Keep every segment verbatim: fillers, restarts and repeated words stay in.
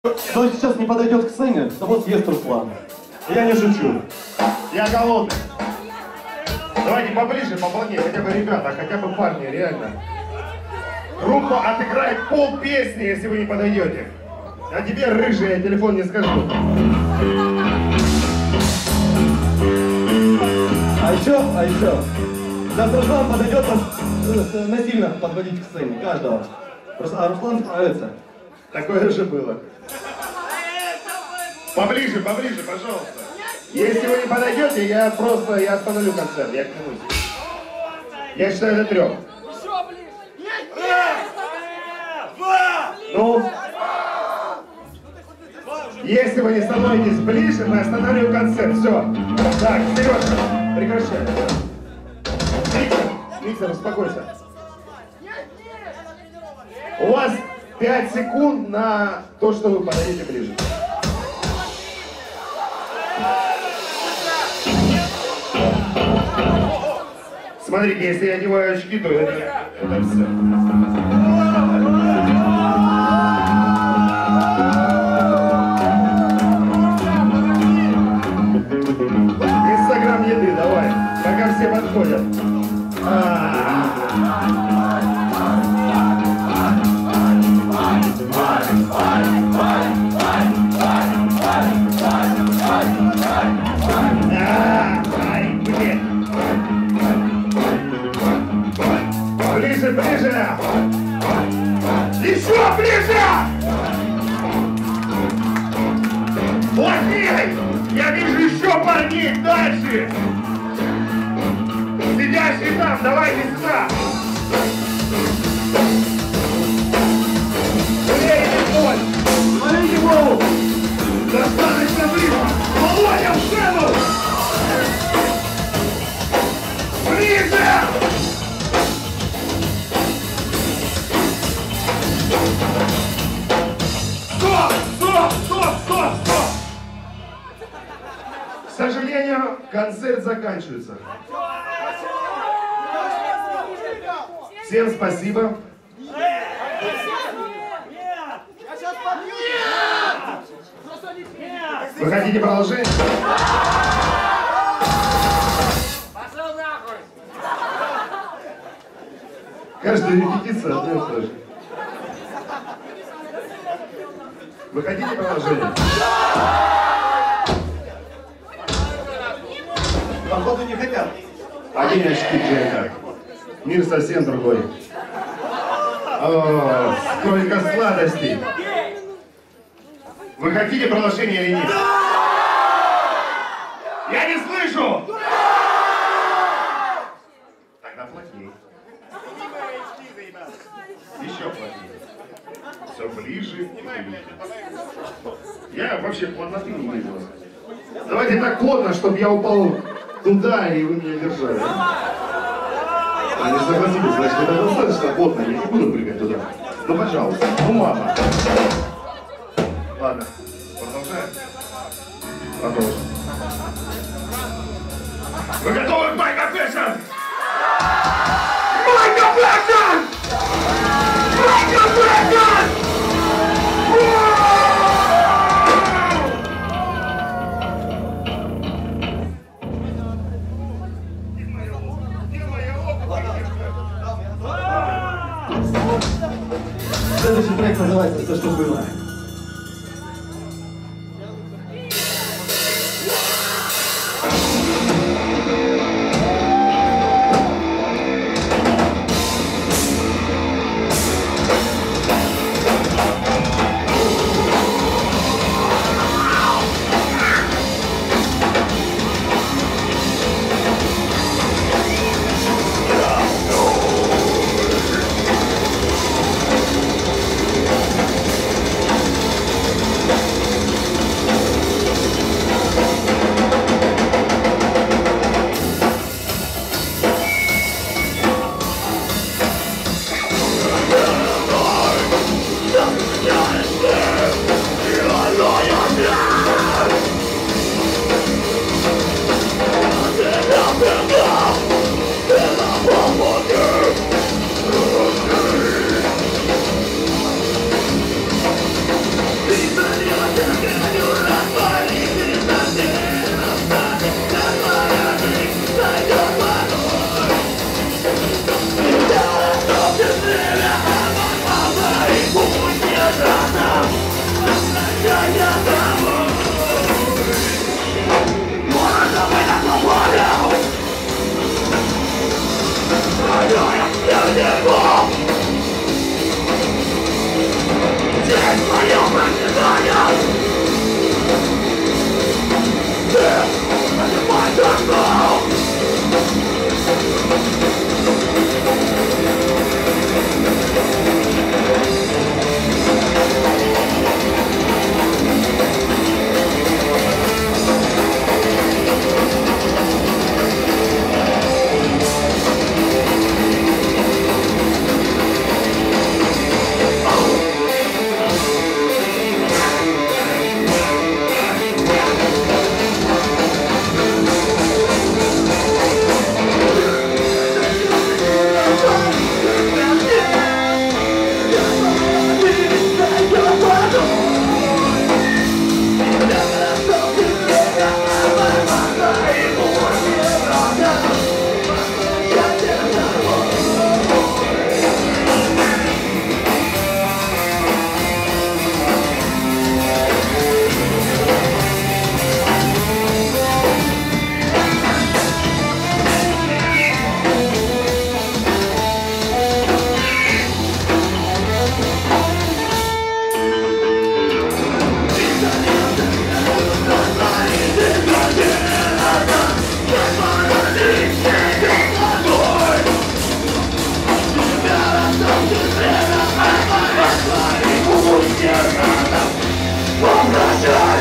Кто сейчас не подойдет к сцене, того съест Руслан. Я не шучу. Я голодный. Давайте поближе, поплотнее, хотя бы ребята, хотя бы парни, реально. Группа отыграет пол песни, если вы не подойдете. А тебе, рыжий, я телефон не скажу. А еще, а еще. Сейчас Руслан подойдет нас насильно подводить к сцене, каждого. А Руслан справится. Такое же было. Поближе, поближе, пожалуйста. Если вы не подойдете, я просто, я остановлю концерт, я клянусь. Я считаю до трех. Ну, если вы не становитесь ближе, мы останавливаем концерт. Все. Так, Сережа, прекращай. Миксер, Миксер, успокойся. У вас пять секунд на то, что вы подойдете ближе. Смотрите, если я одеваю очки, то это, это все. Инстаграм еды, давай, пока все подходят. Ай, блин. Ближе, ближе! Еще ближе! Плотней! Я вижу еще парней дальше! Сидящие там, давайте сюда! Блин, боль! Смотрите голову! Достаточно близко! Володя, в сцену! Ближе! Стоп! Стоп! Стоп! Стоп! Стоп! К сожалению, концерт заканчивается. Всем спасибо. Вы хотите продолжение? Пошел нахуй! Каждая репетиция одна и та же. Вы хотите продолжение? Походу не хотят. Одни очки, Джека. Мир совсем другой. О, сколько сладостей. Вы хотите продолжение или нет? Я не слышу! Тогда плотней. Еще плотнее. Все ближе и ближе. Я вообще плотноты не вижу. Давайте так плотно, чтобы я упал туда, и вы меня держали. Они согласились, значит, это достаточно плотно, я не буду прыгать туда. Ну, пожалуйста, ну, мама. Ладно, продолжаем. Продолжим. Вы готовы к Майк Оффешн? Майк Оффешн! Майк Оффешн! Следующий трек называется «Все, что было».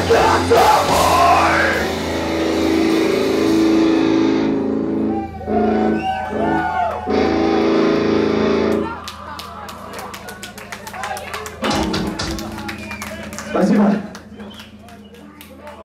Спасибо.